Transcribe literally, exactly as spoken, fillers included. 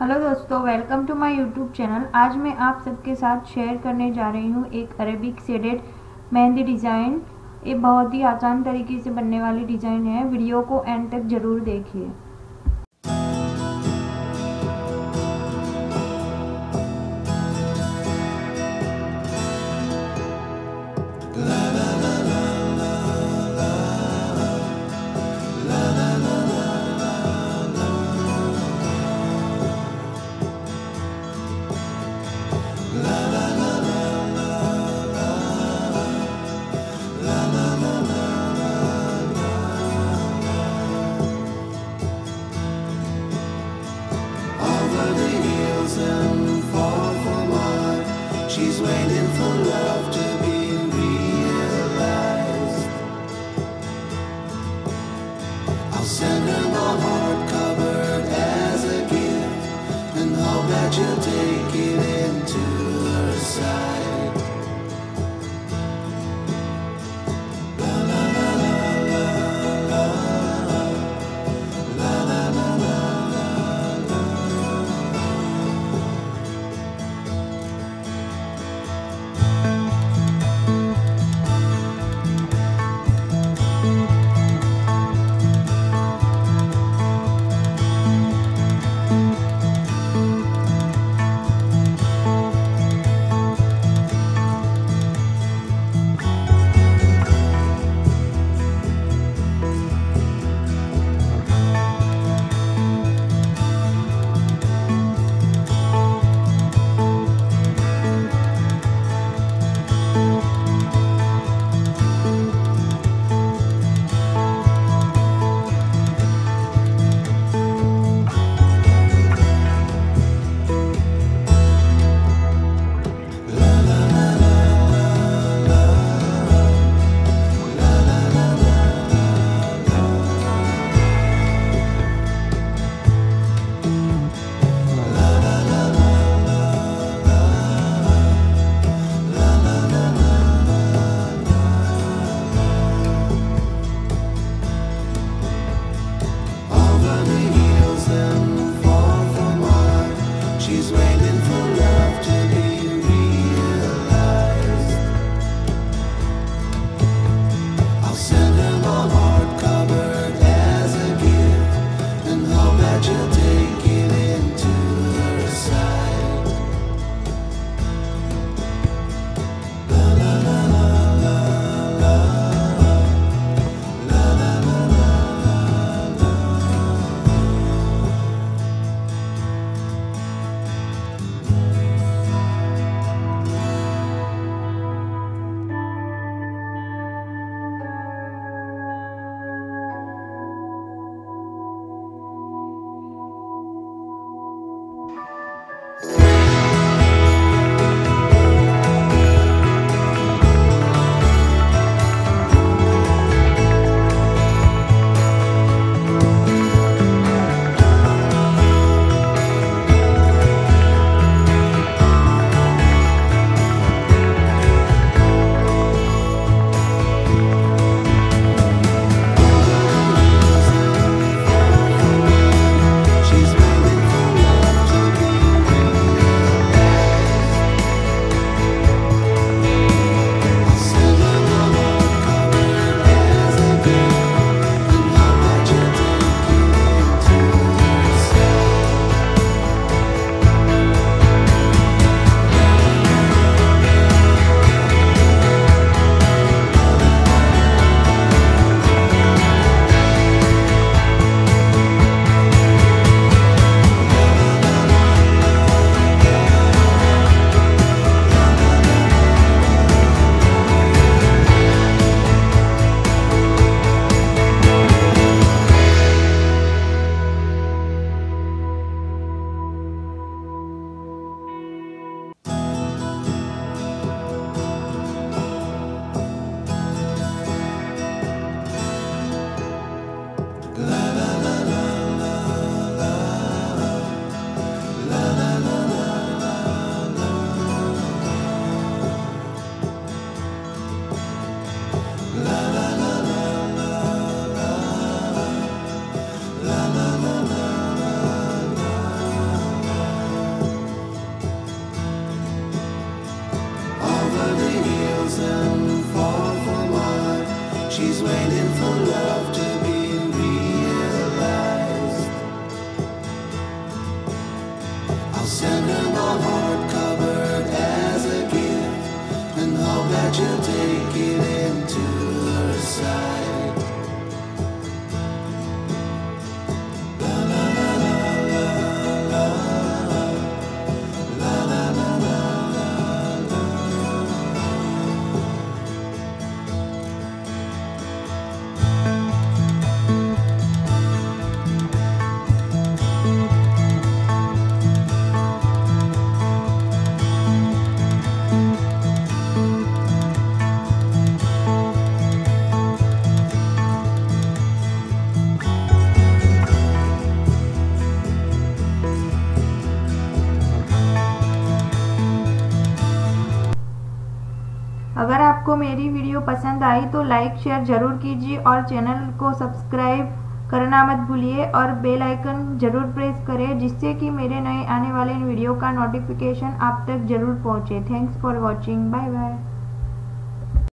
हेलो दोस्तों, welcome to my YouTube channel. आज मैं आप सबके साथ शेयर करने जा रही हूँ एक अरेबिक शेडेड मेहंदी डिज़ाइन। ये बहुत ही आसान तरीके से बनने वाली डिज़ाइन है। वीडियो को एंड तक ज़रूर देखिए। She's waiting for love to be realized. I'll send her my heart covered as a gift, and hope that you'll take it into her side. La la la la la la la la la la. I'll send her my heart covered as a gift, and hope that you'll take it into her side. La la la la la la la la la la la. अगर आपको मेरी वीडियो पसंद आई तो like share ज़रूर कीजिए और चैनल को सब्सक्राइब करना मत भूलिए और बेल आइकन ज़रूर प्रेस करें, जिससे कि मेरे नए आने वाले वीडियो का नोटिफिकेशन आप तक ज़रूर पहुंचे। Thanks for watching. Bye bye.